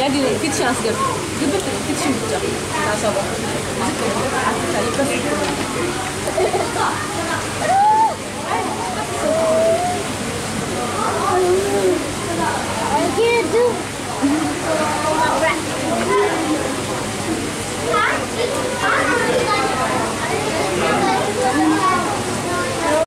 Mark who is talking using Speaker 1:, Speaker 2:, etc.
Speaker 1: jadi fiction asgab ግብት fiction ብቻ ታሰበው ዝቅ አትታይ ከፍ